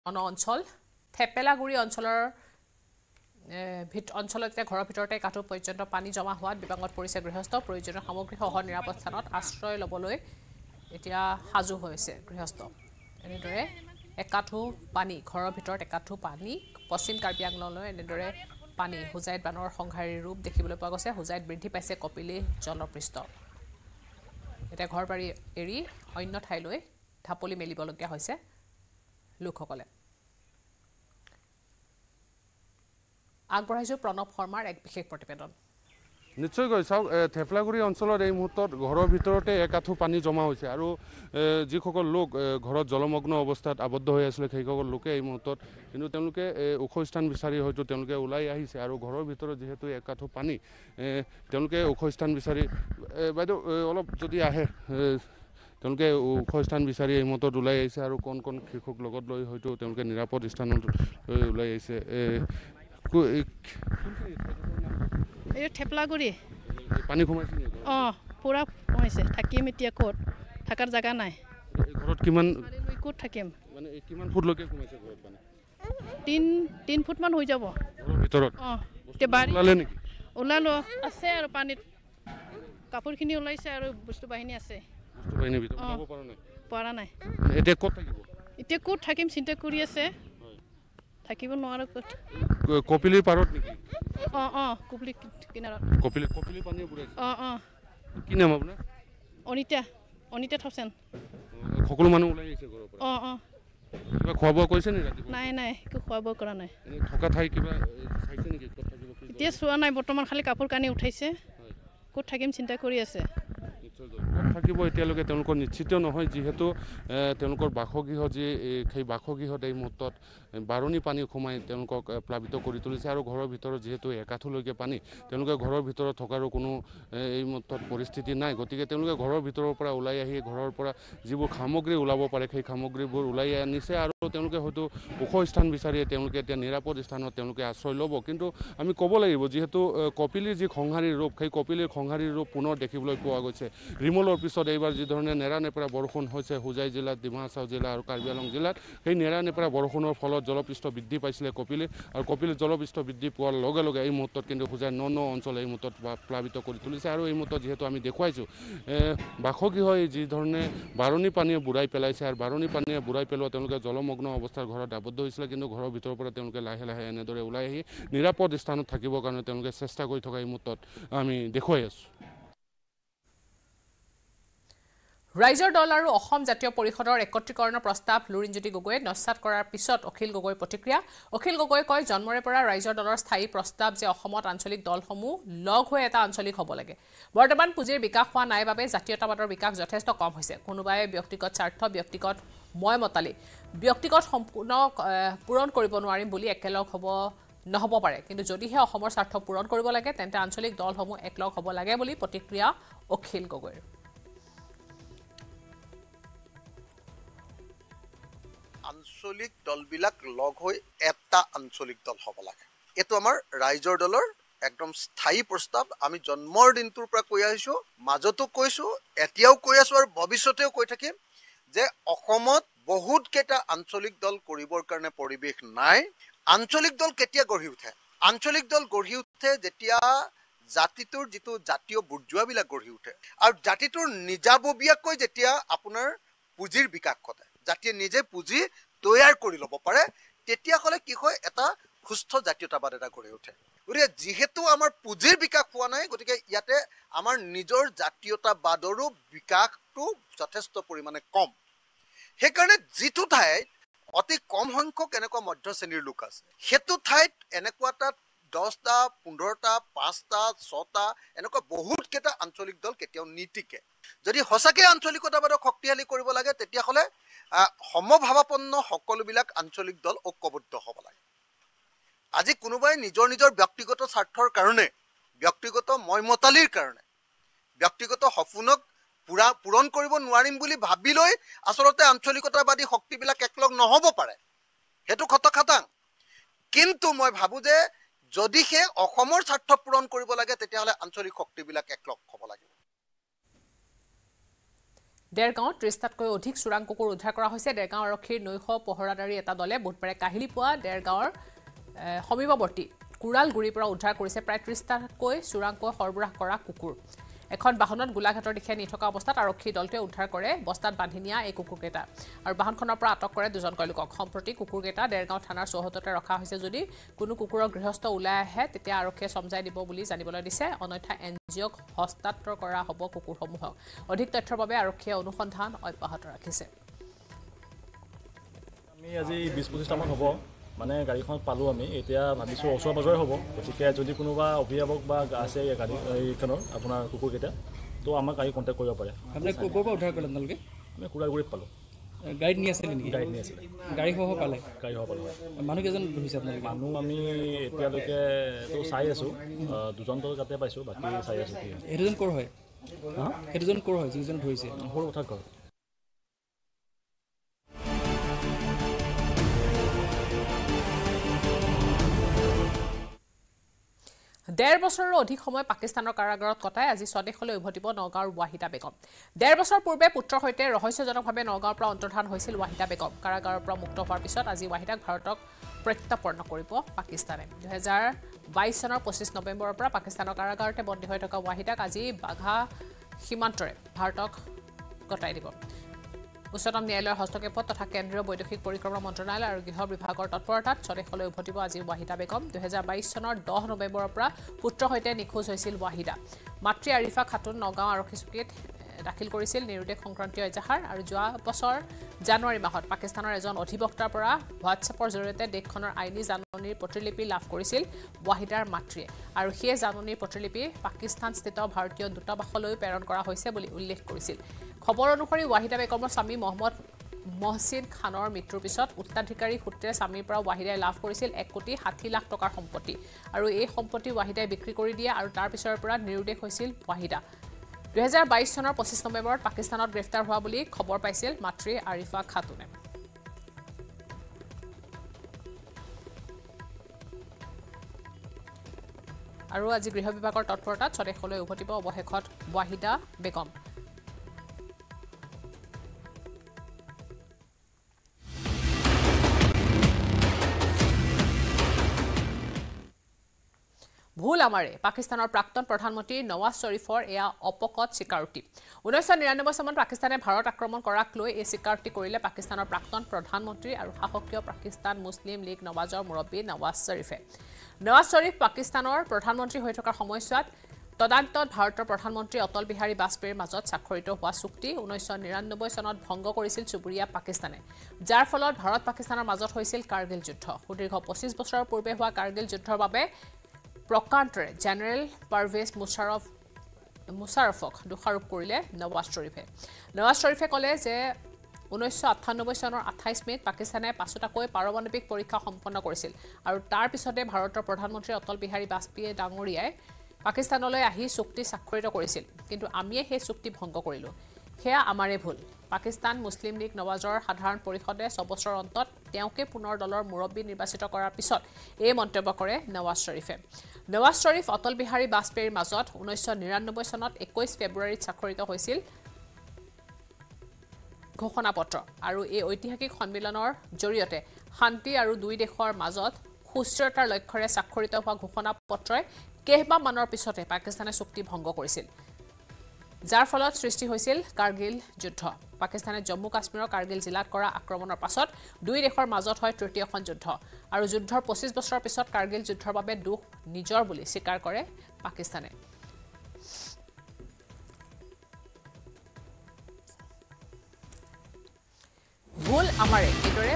অঞ্চল থেপেলাগুৰি অঞ্চলৰ অঞ্চলতে ঘৰৰ ভিতৰতে কাঠু পৰ্যন্ত পানী জমা হোৱাত বিপাঙত পৰিছে গৃহস্থ প্ৰয়োজনীয় সামগ্ৰী সহ নিৰাপদ স্থানত আশ্ৰয় ল'বলৈ এতিয়া সাজু হৈছে গৃহস্থ এনেদৰে একাঠু পানী ঘৰৰ ভিতৰত একাঠু পানী পশ্চিম কাৰ্বি আংলঙলৈ এনেদৰে পানী হুজাইত বানৰ সংহাৰী ৰূপ দেখিবলৈ পোৱা গৈছে হুজাইত বৃদ্ধি পাইছে কপিলী জলপৃষ্ঠ এটা ঘৰ বাৰী এৰি অন্য ঠাইলৈ ঢাপলি মেলিবলগীয়া হৈছে লোকসকলে আগবঢ়াইছো প্ৰণৱ শৰ্মাৰ এক বিশেষ প্ৰতিবেদন নিশ্চয়কৈ চাওক থেপলাগুৰি অঞ্চলত এই মুহূৰ্তত ঘৰৰ ভিতৰতে একাঠু পানী জমা হৈছে আৰু যিসকল লোক ঘৰত জলমগ্ন অৱস্থাত আবদ্ধ হৈ আছিলে সেইসকল লোকে এই মুহূৰ্তত কিন্তু তেওঁলোকে ওখ স্থান বিচাৰি হয়তো তেওঁলোকে ওলাই আহিছে আৰু ঘৰৰ ভিতৰত যিহেতু একাঠু পানী তেওঁলোকে ওখ স্থান বিচাৰি বাইদেউ অলপ যদি আহে তেওঁলোকে ওখ স্থান বিচাৰি এই মুহূৰ্তত ওলাই আহিছে আৰু কোন কোন শিশুক লগত লৈ হয়তো তেওঁলোকে নিৰাপদ স্থানত ওলাই আহিছে এই থেপলাগুৰি পানী সোমাইছে পুৰা সোমাইছে থাকিম এতিয়া ক'ত থাকাৰ জাগা নাই ঘৰত কিমান ক'ত থাকিম মানে কিমান ফুটলৈকে সোমাইছে ঘৰত পানী 3 ফুট মান হৈ যাব ঘৰৰ ভিতৰত ওলালে নেকি ওলালো আছে আৰু পানীত কাপোৰখিনি ওলাইছে আৰু বস্তু বাহিনী আছে বস্তু বাহিনী ভিতৰত যাব পৰা নাই এতিয়া ক'ত থাকিব এতিয়া ক'ত থাকিম চিন্তা কৰি আছে থাকিব নোৱাৰো ক'ত কপিলীৰ পাৰত নেকি কপিলী কিনাৰত কপিলী পানী বুৰাইছে কি নাম আপোনাৰ অনিতা থপচেন সকলো মানুহ ওলাই আহিছে ঘৰৰ পৰা কিবা খোৱা বোৱা কৰিছে নেকি ৰাতিপুৱা নাই একো খোৱা বোৱা কৰা নাই থকা ঠাই কিবা চাইছে নেকি ক'ত থাকিব এতিয়া চোৱা নাই বৰ্তমান খালি কাপোৰ কানি উঠাইছে ক'ত থাকিম চিন্তা কৰি আছে ক'ত থাকিব এতিয়ালৈকে তেওঁলোকৰ নিশ্চিত নহয় যিহেতু তেওঁলোকৰ বাসগৃহ যি সেই বাসগৃহত এই মুহূৰ্তত বাৰণি পানী সোমাই তেওঁলোকক প্লাবিত কৰি তুলিছে আৰু ঘৰৰ ভিতৰত যিহেতু একাঠুলৈকে পানী তেওঁলোকে ঘৰৰ ভিতৰত থকাৰো কোনো এই মুহূৰ্তত পৰিস্থিতি নাই গতিকে তেওঁলোকে ঘৰৰ ভিতৰৰ পৰা ওলাই আহি ঘৰৰ পৰা যিবোৰ সামগ্ৰী ওলাব পাৰে সেই সামগ্ৰীবোৰ ওলাই আনিছে আৰু তেওঁলোকে হয়তো ওখ স্থান বিচাৰি তেওঁলোকে এতিয়া নিৰাপদ স্থানত তেওঁলোকে আশ্ৰয় ল'ব কিন্তু আমি ক'ব লাগিব যিহেতু কপিলীৰ যি সংহাৰী ৰূপ সেই কপিলীৰ সংহাৰী ৰূপ পুনৰ দেখিবলৈ পোৱা গৈছে ৰিমলৰ পিছত এইবাৰ যিধৰণে নেৰানেপেৰা বৰষুণ হৈছে হুজাই জিলাত ডিমা হাছাও জিলা আৰু কাৰ্বি আংলং জিলাত সেই নেৰানেপেৰা বৰষুণৰ ফলত জলপৃষ্ঠ বৃদ্ধি পাইছিলে কপিলী আৰু কপিলীৰ জলপৃষ্ঠ বৃদ্ধি পোৱাৰ লগে লগে এই মুহূৰ্তত কিন্তু হুজাই ন অঞ্চল এই মুহূৰ্তত প্লাবিত কৰি তুলিছে আৰু এই মুহূৰ্তত যিহেতু আমি দেখুৱাইছোঁ বাসগৃহই যিধৰণে বাৰণি পানীয়ে বুৰাই পেলাইছে আৰু বাৰণি পানীয়ে বুৰাই পেলোৱা তেওঁলোকে জলমগ্ন অৱস্থাৰ ঘৰত আবদ্ধ হৈছিলে কিন্তু ঘৰৰ ভিতৰৰ পৰা তেওঁলোকে লাহে লাহে এনেদৰে ওলাই আহি নিৰাপদ স্থানত থাকিবৰ কাৰণে তেওঁলোকে চেষ্টা কৰি থকা এই মুহূৰ্তত আমি দেখুৱাই আছোঁ ৰাইজৰ দল আৰু অসম জাতীয় পৰিষদৰ একত্ৰীকৰণৰ প্ৰস্তাৱ লুৰিণজ্যোতি গগৈয়ে নস্যাৎ কৰাৰ পিছত অখিল গগৈৰ প্ৰতিক্ৰিয়া অখিল গগৈয়ে কয় জন্মৰে পৰা ৰাইজৰ দলৰ স্থায়ী প্ৰস্তাৱ যে অসমত আঞ্চলিক দলসমূহ লগ হৈ এটা আঞ্চলিক হ'ব লাগে বৰ্তমান পুঁজিৰ বিকাশ হোৱা নাই বাবে জাতীয়তাবাদৰ বিকাশ যথেষ্ট কম হৈছে কোনোবাই ব্যক্তিগত স্বাৰ্থ ব্যক্তিগত মতামতলি ব্যক্তিগত সম্পূৰ্ণ পূৰণ কৰিব নোৱাৰিম বুলি একেলগ নহ'ব পাৰে কিন্তু যদিহে অসমৰ স্বাৰ্থ পূৰণ কৰিব লাগে তেন্তে আঞ্চলিক দলসমূহ একলগ হ'ব লাগে বুলি প্ৰতিক্ৰিয়া অখিল গগৈৰ আঞ্চলিক দলবিলাক লগ হৈ এটা আঞ্চলিক দল হ'ব লাগে এটো আমাৰ ৰাইজৰ দলৰ একদম স্থায়ী প্ৰস্তাৱ আমি জন্মৰ দিনটোৰ পৰা কৈ আহিছো মাজতো কৈছো এতিয়াও কৈ আছো আৰু ভৱিষ্যতেও কৈ থাকিম যে অসমত বহুত কেইটা আঞ্চলিক দল কৰিবৰ কাৰণে পৰিবেশ নাই আঞ্চলিক দল কেতিয়া গঢ়ি উঠে যেতিয়া জাতিটোৰ যিটো জাতীয় বুৰ্জোৱাবিলাক গঢ়ি উঠে আৰু জাতিটোৰ নিজাববীয়াকৈ যেতিয়া আপোনাৰ পুঁজিৰ বিকাশ ঘটে জাতিয়ে নিজে পুঁজি তৈয়াৰ কৰি ল'ব পাৰে তেতিয়াহ'লে কি হয় এটা সুস্থ জাতীয়তাবাদ এটা গঢ়ি উঠে গতিকে যিহেতু আমাৰ পুঁজিৰ বিকাশ হোৱা নাই গতিকে ইয়াতে আমাৰ নিজৰ জাতীয়তাবাদৰো বিকাশটো যথেষ্ট পৰিমাণে কম সেইকাৰণে যিটো ঠাইত অতি কম সংখ্যক এনেকুৱা মধ্য শ্ৰেণীৰ লোক আছে সেইটো ঠাইত এনেকুৱা এটা 10টা 15টা 5টা 6টা এনেকুৱা বহুত কেইটা আঞ্চলিক দল কেতিয়াও নীতিকে যদি সঁচাকৈ আঞ্চলিকতাবাদক শক্তিশালী কৰিব লাগে তেতিয়াহ'লে সমভাৱাপন্ন সকলোবিলাক আঞ্চলিক দল ঐক্যবদ্ধ হ'ব লাগে আজি কোনোবাই নিজৰ ব্যক্তিগত স্বাৰ্থৰ কাৰণে ব্যক্তিগত ময়মতালিৰ কাৰণে ব্যক্তিগত সপোনক পূৰণ কৰিব নোৱাৰিম বুলি ভাবি লৈ আচলতে আঞ্চলিকতাবাদী শক্তিবিলাক একলগ নহ'ব পাৰে সেইটো খাটাং কিন্তু মই ভাবো যে যদিহে অসমৰ স্বাৰ্থ পূৰণ কৰিব লাগে তেতিয়াহ'লে আঞ্চলিক শক্তিবিলাক একলগ হ'ব লাগিব দেৰগাঁৱত ৩০টাতকৈ অধিক চোৰাং কুকুৰ উদ্ধাৰ কৰা হৈছে দেৰগাঁও আৰক্ষীৰ নৈশ পহৰাদাৰী এটা দলে বুধবাৰে কাহিলি পোৱা দেৰগাঁৱৰ সমীপৱৰ্তী কুৰালগুৰিৰ পৰা উদ্ধাৰ কৰিছে প্ৰায় ৩০টাতকৈ চোৰাংকৈ সৰবৰাহ কৰা কুকুৰ এখন বাহনত গোলাঘাটৰ দিশে নি থকা অৱস্থাত আৰক্ষী দলটোৱে উদ্ধাৰ কৰে বস্তাত বান্ধি নিয়া এই কুকুৰকেইটা আৰু বাহনখনৰ পৰা আটক কৰে দুজনকৈ লোকক সম্প্ৰতি কুকুৰকেইটা দেৰগাঁও থানাৰ চৌহদতে ৰখা হৈছে যদি কোনো কুকুৰৰ গৃহস্থ ওলাই আহে তেতিয়া আৰক্ষীয়ে সমজাই দিব বুলি জানিবলৈ দিছে অন্যথা এনজিঅ'ক হস্তান্তৰ কৰা হ'ব কুকুৰসমূহক অধিক তথ্যৰ বাবে আৰক্ষীয়ে অনুসন্ধান অব্যাহত ৰাখিছে আমি আজি ২০-২৫টা মান হ'ব মানে গাড়ীখন পালোঁ আমি এতিয়া ভাবিছোঁ ওচৰ পাজৰে হ'ব গতিকে যদি কোনোবা অভিভাৱক বা আছে গাড়ী এইখনৰ আপোনাৰ কুকুৰকেইটা তো আমাক গাড়ী কণ্টেক্ট কৰিব পাৰে আপুনি ক'ৰ পৰা উদ্ধাৰ কৰিলে আপোনালোকে আমি কুৰালগুৰিত পালোঁ গাড়ীত নি আছিলে নেকি গাড়ীত নি আছিলে গাড়ীসহ পালে গাড়ীসহ পালোঁ মানুহ কেইজন ধৰিছে আপোনালোকে মানুহ আমি এতিয়ালৈকে তো চাই আছোঁ দুজনটো তাতে পাইছোঁ বাকী চাই আছোঁ কি সেইটোজন ক'ৰ হয় সেইটোজন ক'ৰ হয় যিজন ধৰিছে সৰু কথা কওঁ ডেৰ বছৰৰ অধিক সময় পাকিস্তানৰ কাৰাগাৰত কটাই আজি স্বদেশলৈ উভতিব নগাঁৱৰ ৱাহিদা বেগম ১.৫ বছৰ পূৰ্বে পুত্ৰৰ সৈতে ৰহস্যজনকভাৱে নগাঁৱৰ পৰা অন্তৰ্ধান হৈছিল ৱাহিদা বেগম কাৰাগাৰৰ পৰা মুক্ত হোৱাৰ পিছত আজি ৱাহিদাক ভাৰতক প্ৰত্যাৰ্পণ কৰিব পাকিস্তানে ২০২২ চনৰ ২৫ নৱেম্বৰৰ পৰা পাকিস্তানৰ কাৰাগাৰতে বন্দী হৈ থকা ৱাহিদাক আজি বাঘা সীমান্তৰে ভাৰতক গতাই দিব উচ্চতম ন্যায়ালয়ৰ হস্তক্ষেপত তথা কেন্দ্ৰীয় বৈদেশিক পৰিক্ৰমা মন্ত্ৰণালয় আৰু গৃহ বিভাগৰ তৎপৰতাত স্বদেশলৈ উভতিব আজি ৱাহিদা বেগম ২০২২ চনৰ ১০ নৱেম্বৰৰ পৰা পুত্ৰৰ সৈতে নিখোজ হৈছিল ৱাহিদা মাতৃ আৰিফা খাতুন নগাঁও আৰক্ষী চকীত দাখিল কৰিছিল নিৰুদ্দেশ সংক্ৰান্তীয় এজাহাৰ আৰু যোৱা বছৰ জানুৱাৰী মাহত পাকিস্তানৰ এজন অধিবক্তাৰ পৰা হোৱাটছএপৰ জৰিয়তে দেশখনৰ আইনী জাননীৰ প্ৰতিলিপি লাভ কৰিছিল ৱাহিদাৰ মাতৃয়ে আৰু সেই জাননীৰ প্ৰতিলিপি পাকিস্তানস্থিত ভাৰতীয় দূতাবাসলৈ প্ৰেৰণ কৰা হৈছে বুলি উল্লেখ কৰিছিল খবৰ অনুসৰি ৱাহিদা বেগমৰ স্বামী মহম্মদ মহচিন খানৰ মৃত্যুৰ পিছত উত্তৰাধিকাৰী সূত্ৰে স্বামীৰ পৰা ৱাহিদাই লাভ কৰিছিল ১,৬০,০০,০০০ টকাৰ সম্পত্তি আৰু এই সম্পত্তি ৱাহিদাই বিক্ৰী কৰি দিয়ে আৰু তাৰ পিছৰ পৰা নিৰুদ্দেশ হৈছিল ৱাহিদা ২০২২ চনৰ ২৫ নৱেম্বৰত পাকিস্তানত গ্ৰেপ্তাৰ হোৱা বুলি খবৰ পাইছিল মাতৃ আৰিফা খাতুনে আৰু আজি গৃহ বিভাগৰ তৎপৰতাত স্বদেশলৈ উভতিব অৱশেষত ৱাহিদা বেগম ভুল আমাৰে পাকিস্তানৰ প্ৰাক্তন প্ৰধানমন্ত্ৰী নৱাজ শ্বৰীফৰ এয়া অপকট স্বীকাৰোক্তি ১৯৯৯ চনত পাকিস্তানে ভাৰত আক্ৰমণ কৰাক লৈ এই স্বীকাৰোক্তি কৰিলে পাকিস্তানৰ প্ৰাক্তন প্ৰধানমন্ত্ৰী আৰু শাসকীয় পাকিস্তান মুছলিম লীগ নৱাজৰ মুৰব্বী নৱাজ শ্বৰীফে নৱাজ শ্বৰীফ পাকিস্তানৰ প্ৰধানমন্ত্ৰী হৈ থকাৰ সময়ছোৱাত তদানীন্তন ভাৰতৰ প্ৰধানমন্ত্ৰী অটল বিহাৰী বাজপেয়ীৰ মাজত স্বাক্ষৰিত হোৱা চুক্তি ১৯৯৯ চনত ভংগ কৰিছিল চুবুৰীয়া পাকিস্তানে যাৰ ফলত ভাৰত পাকিস্তানৰ মাজত হৈছিল কাৰ্গিল যুদ্ধ সুদীৰ্ঘ ২৫ বছৰৰ পূৰ্বে হোৱা কাৰ্গিল যুদ্ধৰ বাবে প্ৰকাণ্ঠৰে জেনেৰেল পাৰভেজ মুছাৰফক দোষাৰোপ কৰিলে নৱাজ শ্বৰীফে ক'লে যে ১৯৯৮ চনৰ ২৮ মে'ত পাকিস্তানে পাছতাকৈ পাৰমাণৱিক পৰীক্ষা সম্পন্ন কৰিছিল আৰু তাৰ পিছতে ভাৰতৰ প্ৰধানমন্ত্ৰী অটল বিহাৰী বাজপেয়ী ডাঙৰীয়াই পাকিস্তানলৈ আহি চুক্তি স্বাক্ষৰিত কৰিছিল কিন্তু আমিয়ে সেই চুক্তি ভংগ কৰিলোঁ সেয়া আমাৰে ভুল পাকিস্তান মুছলিম লীগ নৱাজৰ সাধাৰণ পৰিষদে ৬ বছৰৰ অন্তত তেওঁকে পুনৰ দলৰ মুৰব্বী নিৰ্বাচিত কৰাৰ পিছত এই মন্তব্য কৰে নৱাজ শ্বৰীফ অটল বিহাৰী বাজপেয়ীৰ মাজত ১৯৯৯ চনত ২১ ফেব্ৰুৱাৰীত স্বাক্ষৰিত হৈছিল ঘোষণাপত্ৰ আৰু এই ঐতিহাসিক সন্মিলনৰ জৰিয়তে শান্তি আৰু দুই দেশৰ মাজত সুস্থিৰতাৰ লক্ষ্যৰে স্বাক্ষৰিত হোৱা ঘোষণাপত্ৰই কেইমাহমানৰ পিছতে পাকিস্তানে চুক্তি ভংগ কৰিছিল যাৰ ফলত সৃষ্টি হৈছিল কাৰ্গিল যুদ্ধ পাকিস্তানে জম্মু কাশ্মীৰৰ কাৰ্গিল জিলাত কৰা আক্ৰমণৰ পাছত দুই দেশৰ মাজত হয় তৃতীয়খন যুদ্ধ আৰু যুদ্ধৰ ২৫ বছৰৰ পিছত কাৰ্গিল যুদ্ধৰ বাবে দুখ নিজৰ বুলি স্বীকাৰ কৰে পাকিস্তানে ভুল আমাৰে এইদৰে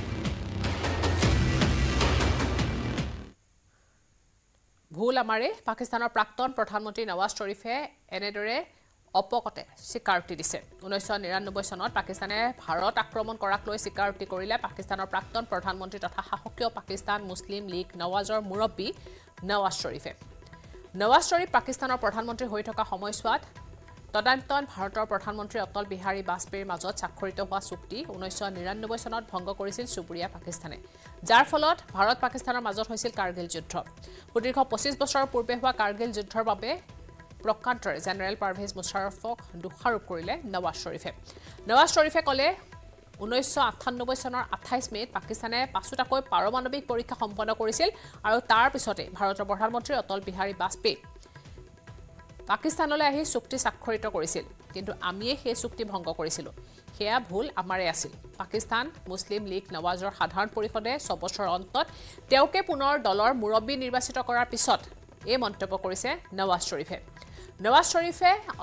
পাকিস্তানৰ প্ৰাক্তন প্ৰধানমন্ত্ৰী নৱাজ শ্বৰীফে এনেদৰে অপকতে স্বীকাৰোক্তি দিছে ১৯৯৯ চনত পাকিস্তানে ভাৰত আক্ৰমণ কৰাক লৈ স্বীকাৰোক্তি কৰিলে পাকিস্তানৰ প্ৰাক্তন প্ৰধানমন্ত্ৰী তথা শাসকীয় পাকিস্তান মুছলিম লীগ নৱাজৰ মুৰব্বী নৱাজ শ্বৰীফ পাকিস্তানৰ প্ৰধানমন্ত্ৰী হৈ থকা সময়ছোৱাত তদানীন্তন ভাৰতৰ প্ৰধানমন্ত্ৰী অটল বিহাৰী বাজপেয়ীৰ মাজত স্বাক্ষৰিত হোৱা চুক্তি ১৯৯৯ চনত ভংগ কৰিছিল চুবুৰীয়া পাকিস্তানে যাৰ ফলত ভাৰত পাকিস্তানৰ মাজত হৈছিল কাৰ্গিল যুদ্ধ সুদীৰ্ঘ ২৫ বছৰৰ পূৰ্বে হোৱা কাৰ্গিল যুদ্ধৰ বাবে প্ৰকাণ্ঠৰে জেনেৰেল পাৰভেজ মুশ্বাৰফক দোষাৰোপ কৰিলে নৱাজ শ্বৰীফে। নৱাজ শ্বৰীফে ক'লে 1998 চনৰ 28 মে'ত পাকিস্তানে পাছুটাকৈ পাৰমাণৱিক পৰীক্ষা সম্পন্ন কৰিছিল আৰু তাৰ পিছতে ভাৰতৰ প্ৰধানমন্ত্ৰী অটল বিহাৰী বাজপেয়ী পাকিস্তানলৈ আহি চুক্তি স্বাক্ষৰিত কৰিছিল, কিন্তু আমিয়ে সেই চুক্তি ভংগ কৰিছিলোঁ। সেয়া ভুল আমাৰে আছিল। পাকিস্তান মুছলিম লীগ নৱাজৰ সাধাৰণ পৰিষদে 6 বছৰৰ অন্তত তেওঁকে পুনৰ দলৰ মুৰব্বী নিৰ্বাচিত কৰাৰ পিছত এই মন্তব্য কৰিছে নৱাজ শ্বৰীফে। নৱাজ শ্বৰীফ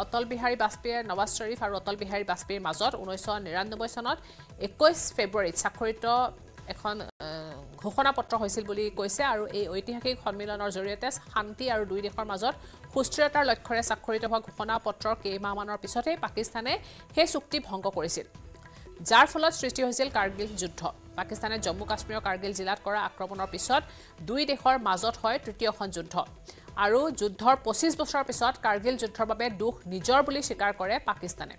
আৰু অটল বিহাৰী বাজপেয়ীৰ মাজত 1999 চনত 21 ফেব্ৰুৱাৰীত স্বাক্ষৰিত এখন ঘোষণাপত্ৰ হৈছিল বুলি কৈছে আৰু এই ঐতিহাসিক সন্মিলনৰ জৰিয়তে শান্তি আৰু দুই দেশৰ মাজত সুস্থিৰতাৰ লক্ষ্যৰে স্বাক্ষৰিত হোৱা ঘোষণাপত্ৰৰ কেইমাহমানৰ পিছতেই পাকিস্তানে সেই চুক্তি ভংগ কৰিছিল, যাৰ ফলত সৃষ্টি হৈছিল কাৰ্গিল যুদ্ধ। পাকিস্তানে জম্মু কাশ্মীৰৰ কাৰ্গিল জিলাত কৰা আক্ৰমণৰ পিছত দুই দেশৰ মাজত হয় তৃতীয়খন যুদ্ধ আৰু যুদ্ধৰ 25 বছৰৰ পিছত কাৰ্গিল যুদ্ধৰ বাবে দুখ নিজৰ বুলি স্বীকাৰ কৰে পাকিস্তানে।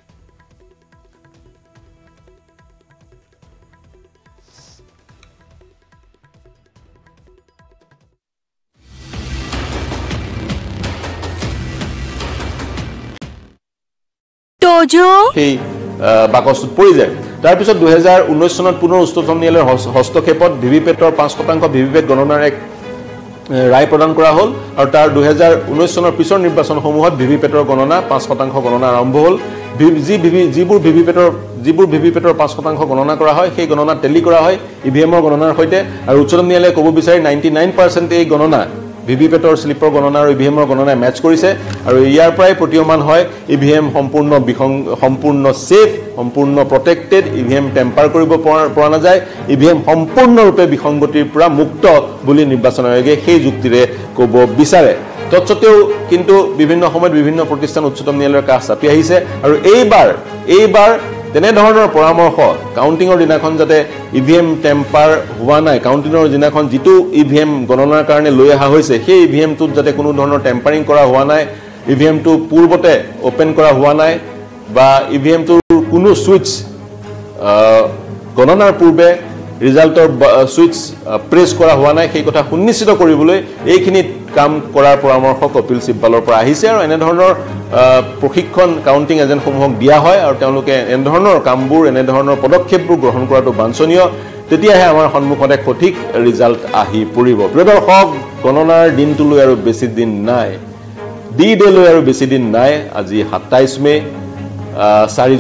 সেই বাকচটোত পৰি যায়। তাৰপিছত 2019 চনত পুনৰ উচ্চতম ন্যায়ালয়ৰ হস্তক্ষেপত ভিভিপেটৰ 5% ভিভিপেট গণনাৰ এক ৰায় প্ৰদান কৰা হ'ল আৰু তাৰ 2019 চনৰ পিছৰ নিৰ্বাচনসমূহত ভিভিপেটৰ গণনা 5% গণনা আৰম্ভ হ'ল। যিবোৰ ভিভিপেটৰ 5% গণনা কৰা হয় সেই গণনা টেলি কৰা হয় ইভিএমৰ গণনাৰ সৈতে আৰু উচ্চতম ন্যায়ালয়ে ক'ব বিচাৰি 99% এই গণনা ভিভিপেটৰ স্লিপৰ গণনা আৰু ইভিএমৰ গণনাই মেচ কৰিছে আৰু ইয়াৰ পৰাই প্ৰতীয়মান হয় ইভিএম সম্পূৰ্ণ সেফ, সম্পূৰ্ণ প্ৰটেক্টেড, ইভিএম টেম্পাৰ কৰিব পৰা নাযায়, ইভিএম সম্পূৰ্ণৰূপে বিসংগতিৰ পৰা মুক্ত বুলি নিৰ্বাচন আয়োগে সেই যুক্তিৰে ক'ব বিচাৰে। তৎসত্ত্বেও কিন্তু বিভিন্ন সময়ত বিভিন্ন প্ৰতিষ্ঠান উচ্চতম ন্যায়ালয়ৰ কাষ চাপি আহিছে আৰু এইবাৰ তেনেধৰণৰ পৰামৰ্শ কাউণ্টিঙৰ দিনাখন যাতে ইভিএম টেম্পাৰ হোৱা নাই, কাউণ্টিঙৰ দিনাখন যিটো ইভিএম গণনাৰ কাৰণে লৈ অহা হৈছে সেই ইভিএমটোত যাতে কোনো ধৰণৰ টেম্পাৰিং কৰা হোৱা নাই, ইভিএমটো পূৰ্বতে অ'পেন কৰা হোৱা নাই বা ইভিএমটোৰ কোনো ছুইচ গণনাৰ পূৰ্বে ৰিজাল্টৰ ছুইচ প্ৰেছ কৰা হোৱা নাই, সেই কথা সুনিশ্চিত কৰিবলৈ এইখিনিত কাম কৰাৰ পৰামৰ্শ কপিল চিব্বালৰ পৰা আহিছে আৰু এনেধৰণৰ প্ৰশিক্ষণ কাউণ্টিং এজেণ্টসমূহক দিয়া হয় আৰু তেওঁলোকে এনেধৰণৰ কামবোৰ এনেধৰণৰ পদক্ষেপবোৰ গ্ৰহণ কৰাটো বাঞ্ছনীয়। তেতিয়াহে আমাৰ সন্মুখত এক সঠিক ৰিজাল্ট আহি পৰিব। প্ৰিয় দৰ্শক, গণনাৰ দিনটোলৈ আৰু বেছি দিন নাই, ডি-ডেলৈ আৰু বেছি দিন নাই। আজি 27 মে', 4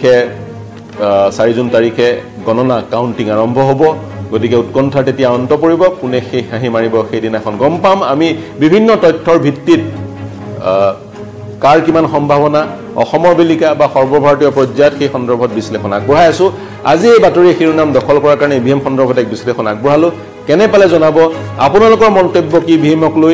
জুন তাৰিখে গণনা কাউণ্টিং আৰম্ভ হ'ব। গতিকে উৎকণ্ঠাৰ তেতিয়া অন্ত পৰিব, কোনে সেই হাঁহি মাৰিব সেইদিনাখন গম পাম। আমি বিভিন্ন তথ্যৰ ভিত্তিত কাৰ কিমান সম্ভাৱনা অসমৰ বেলিকা বা সৰ্বভাৰতীয় পৰ্যায়ত সেই সন্দৰ্ভত বিশ্লেষণ আগবঢ়াই আছো। আজি এই বাতৰিৰ শিৰোনাম দখল কৰাৰ কাৰণে ইভিএম সন্দৰ্ভত এক বিশ্লেষণ আগবঢ়ালো। কেনে পালে জনাব, আপোনালোকৰ মন্তব্য কি ইভিএমক লৈ।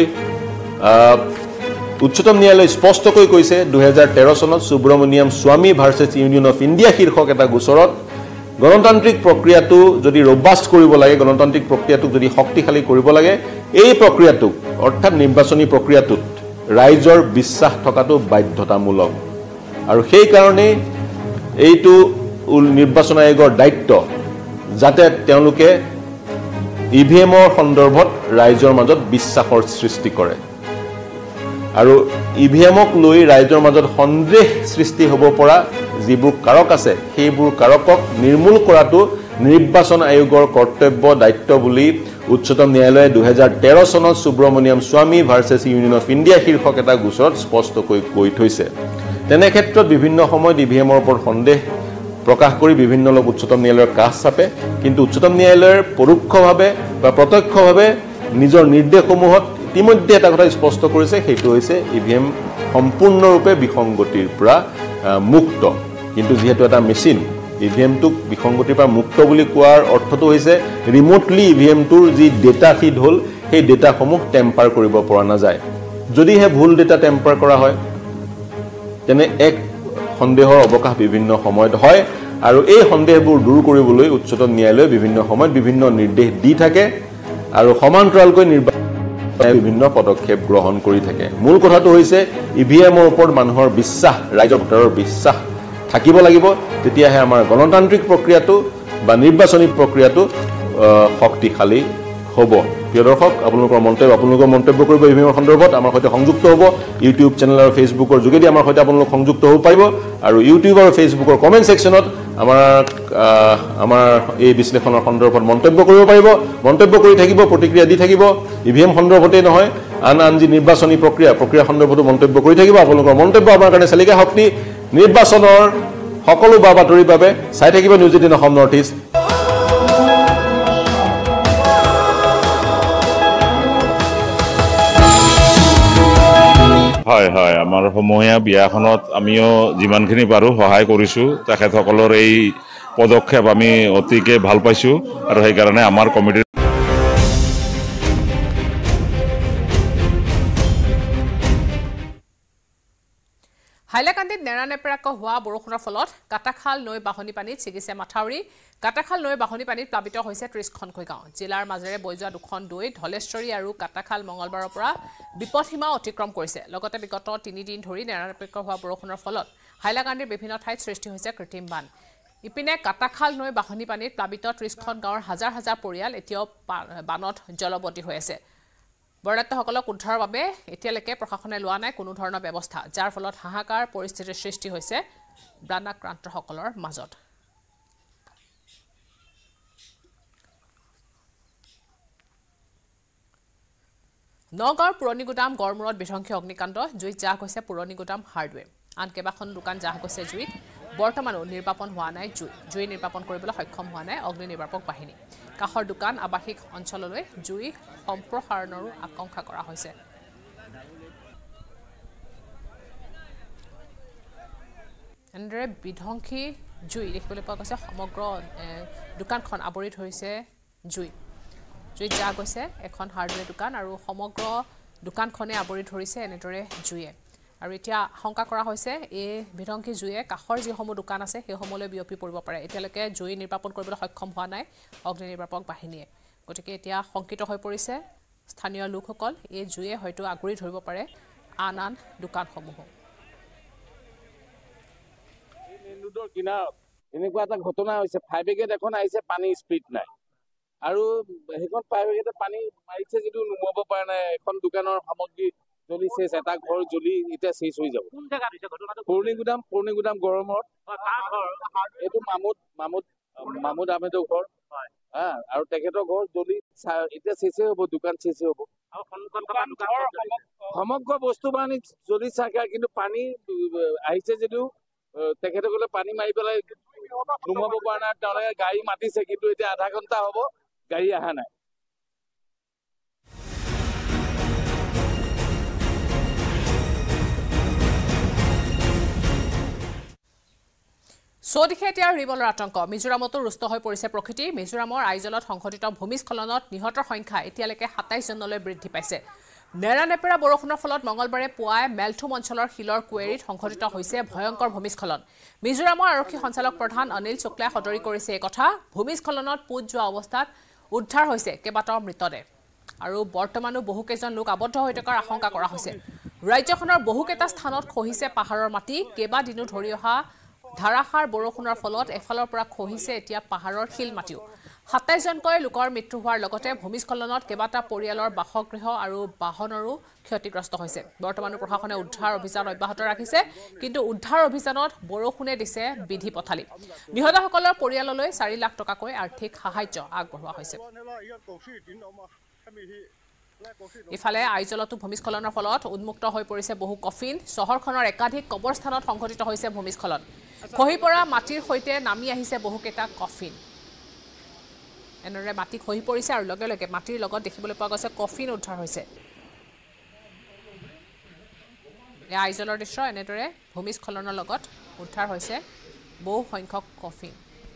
উচ্চতম ন্যায়ালয়ে স্পষ্টকৈ কৈছে 2013 চনত সুব্ৰমণিয়াম স্বামী ভাৰ্চেছ ইউনিয়ন অফ ইণ্ডিয়া শীৰ্ষক এটা গোচৰত গণতান্ত্ৰিক প্ৰক্ৰিয়াটো যদি ৰবাষ্ট কৰিব লাগে, গণতান্ত্ৰিক প্ৰক্ৰিয়াটোক যদি শক্তিশালী কৰিব লাগে, এই প্ৰক্ৰিয়াটোক অৰ্থাৎ নিৰ্বাচনী প্ৰক্ৰিয়াটোত ৰাইজৰ বিশ্বাস থকাটো বাধ্যতামূলক আৰু সেইকাৰণেই এইটো নিৰ্বাচন আয়োগৰ দায়িত্ব যাতে তেওঁলোকে ইভিএমৰ সন্দৰ্ভত ৰাইজৰ মাজত বিশ্বাসৰ সৃষ্টি কৰে আৰু ইভিএমক লৈ ৰাইজৰ মাজত সন্দেহ সৃষ্টি হ'ব পৰা যিবোৰ কাৰক আছে সেইবোৰ কাৰকক নিৰ্মূল কৰাটো নিৰ্বাচন আয়োগৰ কৰ্তব্য দায়িত্ব বুলি উচ্চতম ন্যায়ালয়ে 2013 চনত সুব্ৰমণিয়াম স্বামী ভাৰ্চেছ ইউনিয়ন অফ ইণ্ডিয়া শীৰ্ষক এটা গোচৰত স্পষ্টকৈ কৈ থৈছে। তেনে ক্ষেত্ৰত বিভিন্ন সময়ত ইভিএমৰ ওপৰত সন্দেহ প্ৰকাশ কৰি বিভিন্ন লোক উচ্চতম ন্যায়ালয়ৰ কাষ চাপে, কিন্তু উচ্চতম ন্যায়ালয়ৰ পৰোক্ষভাৱে বা প্ৰত্যক্ষভাৱে নিজৰ নিৰ্দেশসমূহত ইতিমধ্যে এটা কথা স্পষ্ট কৰিছে, সেইটো হৈছে ইভিএম সম্পূৰ্ণৰূপে বিসংগতিৰ পৰা মুক্ত। কিন্তু যিহেতু এটা মেচিন, ইভিএমটোক বিসংগতিৰ পৰা মুক্ত বুলি কোৱাৰ অৰ্থটো হৈছে ৰিম'টলি ইভিএমটোৰ যি ডেটা ফিড হ'ল সেই ডেটাসমূহ টেম্পাৰ কৰিব পৰা নাযায়। যদিহে ভুল ডেটা টেম্পাৰ কৰা হয় তেনে এক সন্দেহৰ অৱকাশ বিভিন্ন সময়ত হয় আৰু এই সন্দেহবোৰ দূৰ কৰিবলৈ উচ্চতম ন্যায়ালয়ে বিভিন্ন সময়ত বিভিন্ন নিৰ্দেশ দি থাকে আৰু সমান্তৰালকৈ বিভিন্ন পদক্ষেপ গ্ৰহণ কৰি থাকে। মূল কথাটো হৈছে ইভিএমৰ ওপৰত মানুহৰ বিশ্বাস, ৰাইজৰ ভোটাৰৰ বিশ্বাস থাকিব লাগিব, তেতিয়াহে আমাৰ গণতান্ত্ৰিক প্ৰক্ৰিয়াটো বা নিৰ্বাচনী প্ৰক্ৰিয়াটো শক্তিশালী হ'ব প্ৰিয় দৰ্শক আপোনালোকৰ মন্তব্য কৰিব ইভিএমৰ সন্দৰ্ভত আমাৰ সৈতে সংযুক্ত হ'ব ইউটিউব চেনেল আৰু ফেচবুকৰ যোগেদি আমাৰ সৈতে আপোনালোক সংযুক্ত হ'ব পাৰিব আৰু ইউটিউব আৰু ফেচবুকৰ কমেণ্ট ছেকশ্যনত আমাৰ এই বিশ্লেষণৰ সন্দৰ্ভত মন্তব্য কৰিব পাৰিব মন্তব্য কৰি থাকিব প্ৰতিক্ৰিয়া দি থাকিব ইভিএম সন্দৰ্ভতেই নহয় আন যি নিৰ্বাচনী প্ৰক্ৰিয়া সন্দৰ্ভতো মন্তব্য কৰি থাকিব আপোনালোকৰ মন্তব্য আমাৰ কাৰণে চালিকা শক্তি নিৰ্বাচনৰ সকলো বাতৰিৰ বাবে চাই থাকিব নিউজ 18 অসম নৰ্থ ইষ্ট হয় হয় আমাৰ সমূহীয়া বিয়াখনত আমিও যিমানখিনি পাৰোঁ সহায় কৰিছোঁ তেখেতসকলৰ এই পদক্ষেপ আমি অতিকে ভাল পাইছোঁ আৰু সেইকাৰণে আমাৰ কমিটিৰ হাইলাকান্দিত নেৰানেপেৰাকৈ হোৱা বৰষুণৰ ফলত কাটাখাল নৈ বাহনী পানীত ছিগিছে মাথাউৰি কাটাখাল নৈ বাহনী পানীত প্লাবিত হৈছে ৩০খনকৈ গাঁও জিলাৰ মাজেৰে বৈ যোৱা দুখন নৈ ধলেশ্বৰী আৰু কাটাখাল মঙলবাৰৰ পৰা বিপদসীমা অতিক্ৰম কৰিছে লগতে বিগত ৩ দিন ধৰি নেৰানেপেৰাকৈ হোৱা বৰষুণৰ ফলত হাইলাকান্দিৰ বিভিন্ন ঠাইত সৃষ্টি হৈছে কৃত্ৰিম বান ইপিনে কাটাখাল নৈ বাহনী পানীত প্লাবিত ৩০খন গাঁৱৰ হাজাৰ হাজাৰ পৰিয়াল এতিয়াও বানত জলবন্দী হৈ আছে বৰ্ণাঢ্যসকলক উদ্ধাৰৰ বাবে এতিয়ালৈকে প্ৰশাসনে লোৱা নাই কোনো ধৰণৰ ব্যৱস্থা যাৰ ফলত হাহাকাৰ পৰিস্থিতিৰ সৃষ্টি হৈছে বানাক্ৰান্তসকলৰ মাজত নগাঁৱৰ পুৰণি গুদাম গড়মূৰত বিধ্বংসী অগ্নিকাণ্ড জুইত জাহ গৈছে পুৰণি গুদাম হাৰ্ডৱেৰ আন কেইবাখন দোকান জাহ গৈছে জুইত বৰ্তমানো নিৰ্বাপন হোৱা নাই জুই নিৰ্বাপন কৰিবলৈ সক্ষম হোৱা নাই অগ্নি নিৰ্বাপক বাহিনী কাষৰ দোকান আৱাসিক অঞ্চললৈ জুই সম্প্ৰসাৰণৰো আশংকা কৰা হৈছে এনেদৰে বিধ্বংসী জুই দেখিবলৈ পোৱা গৈছে সমগ্ৰ দোকানখন আৱৰি ধৰিছে জুইত জাহ গৈছে এখন হাৰ্ডৱেৰ দোকান আৰু সমগ্ৰ দোকানখনে আৱৰি ধৰিছে এনেদৰে জুয়ে আৰু এতিয়া আশংকা কৰা হৈছে এই বিধ্বংসী জুয়ে কাষৰ যিসমূহ দোকান আছে সেইসমূহলৈ বিয়পি পৰিব পাৰে এতিয়ালৈকে জুই নিৰ্বাপন কৰিবলৈ সক্ষম হোৱা নাই অগ্নি নিৰ্বাপক বাহিনীয়ে গতিকে এতিয়া শংকিত হৈ পৰিছে স্থানীয় লোকসকল এই জুয়ে হয়তো আগুৰি ধৰিব পাৰে আন দোকানসমূহ ৰোডৰ কিনাৰত এনেকুৱা এটা ঘটনা হৈছে ফায়াৰ ব্ৰিগেড এখন আহিছে পানী স্পীড নাই আৰু সেইখন ফায়াৰ ব্ৰিগেডে পানী মাৰিছে যদিও নুমাব পৰা নাই এখন দোকানৰ সামগ্ৰী জ্বলি শেষ এটা ঘৰ জ্বলি এতিয়া শেষ হৈ যাব পুৰণি গুদাম গৰমত এইটো মামুদ আহমেদৰ ঘৰ আৰু তেখেতৰ ঘৰ জ্বলি এতিয়া শেষে হ'ব দোকান শেষে হ'ব সমগ্ৰ বস্তু বাহিনী জ্বলি চাগে কিন্তু পানী আহিছে যদিও তেখেতসকলে পানী মাৰি পেলাই নুমাব পৰা নাই তেওঁলোকে গাড়ী মাতিছে কিন্তু এতিয়া আধা ঘণ্টা হ'ব গাড়ী অহা নাই চৌদিশে এতিয়া ৰিবলৰ আতংক মিজোৰামতো ৰুষ্ট হৈ পৰিছে প্ৰকৃতি মিজোৰামৰ আইজলত সংঘটিত ভূমিস্খলনত নিহতৰ সংখ্যা এতিয়ালৈকে ২৭ জনলৈ বৃদ্ধি পাইছে নেৰানেপেৰা বৰষুণৰ ফলত মঙলবাৰে পুৱাই মেলথুম অঞ্চলৰ শিলৰ কুৱেৰীত সংঘটিত হৈছে ভয়ংকৰ ভূমিস্খলন মিজোৰামৰ আৰক্ষী সঞ্চালক প্ৰধান অনিল শুক্লাই সদৰি কৰিছে এই কথা ভূমিস্খলনত পুত যোৱা অৱস্থাত উদ্ধাৰ হৈছে কেইবাটাও মৃতদেহ আৰু বৰ্তমানো বহুকেইজন লোক আবদ্ধ হৈ থকাৰ আশংকা কৰা হৈছে ৰাজ্যখনৰ বহুকেইটা স্থানত খহিছে পাহাৰৰ মাটি কেইবাদিনো ধৰি অহা ধাৰাসাৰ বৰষুণৰ ফলত এফালৰ পৰা খহিছে এতিয়া পাহাৰৰ শিল মাটিও ২৭ জনকৈ লোকৰ মৃত্যু হোৱাৰ লগতে ভূমিস্খলনত কেইবাটা পৰিয়ালৰ বাসগৃহ আৰু বাহনৰো ক্ষতিগ্ৰস্ত হৈছে বৰ্তমানো প্ৰশাসনে উদ্ধাৰ অভিযান অব্যাহত ৰাখিছে কিন্তু উদ্ধাৰ অভিযানত বৰষুণে দিছে বিধি পথালি নিহতসকলৰ পৰিয়াললৈ ৪ লাখ টকাকৈ আৰ্থিক সাহায্য আগবঢ়োৱা হৈছে ইফালে আইজলতো ভূমিস্খলনৰ ফলত উন্মুক্ত হৈ পৰিছে বহু কফিন চহৰখনৰ একাধিক কবৰস্থানত সংঘটিত হৈছে ভূমিস্খলন খহি পৰা মাটিৰ সৈতে নামি আহিছে বহুকেইটা কফিন এনেদৰে মাটি খহি পৰিছে আৰু লগে লগে মাটিৰ লগত দেখিবলৈ পোৱা গৈছে কফিন উদ্ধাৰ হৈছে এই আইজলৰ দৃশ্য এনেদৰে ভূমিস্খলনৰ লগত উদ্ধাৰ হৈছে বহু সংখ্যক কফিন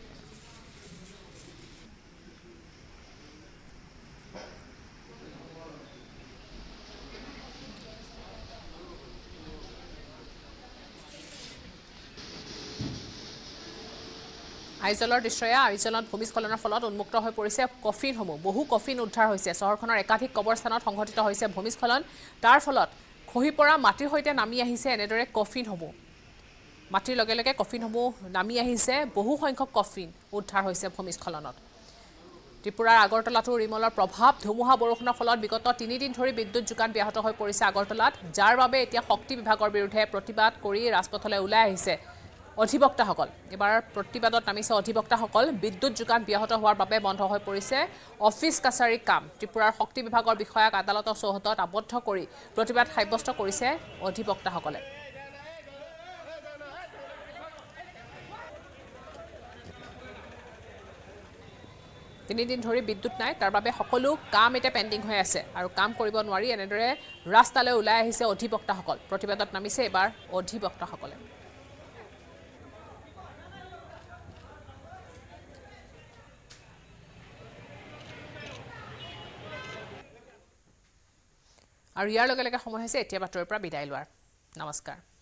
আইজলৰ দৃশ্যয়ে আইজলত ভূমিস্খলনৰ ফলত উন্মুক্ত হৈ পৰিছে কফিনসমূহ বহু কফিন উদ্ধাৰ হৈছে চহৰখনৰ একাধিক কবৰস্থানত সংঘটিত হৈছে ভূমিস্খলন তাৰ ফলত খহি পৰা মাটিৰ সৈতে নামি আহিছে এনেদৰে কফিনসমূহ মাটিৰ লগে লগে কফিনসমূহ নামি আহিছে বহু সংখ্যক কফিন উদ্ধাৰ হৈছে ভূমিস্খলনত ত্ৰিপুৰাৰ আগৰতলাতো ৰিমলৰ প্ৰভাৱ ধুমুহা বৰষুণৰ ফলত বিগত 3 দিন ধৰি বিদ্যুৎ যোগান ব্যাহত হৈ পৰিছে আগৰতলাত যাৰ বাবে এতিয়া শক্তি বিভাগৰ বিৰুদ্ধে প্ৰতিবাদ কৰি ৰাজপথলৈ ওলাই আহিছে অধিবক্তাসকল এবাৰ প্ৰতিবাদত নামিছে অধিবক্তাসকল বিদ্যুৎ যোগান ব্যাহত হোৱাৰ বাবে বন্ধ হৈ পৰিছে অফিচ কাছাৰী কাম ত্ৰিপুৰাৰ শক্তি বিভাগৰ বিষয়াক আদালতৰ চৌহদত আবদ্ধ কৰি প্ৰতিবাদ সাব্যস্ত কৰিছে অধিবক্তাসকলে 3 দিন ধৰি বিদ্যুৎ নাই তাৰ বাবে সকলো কাম এটা পেন্ডিং হৈ আছে আৰু কাম কৰিব নোৱাৰি এনেদৰে ৰাস্তালৈ ওলাই আহিছে অধিবক্তাসকল প্ৰতিবাদত নামিছে এবাৰ অধিবক্তাসকলে আৰু ইয়াৰ লগে লগে সময় হৈছে এতিয়া বাতৰিৰ পৰা বিদায় লোৱাৰ নমস্কাৰ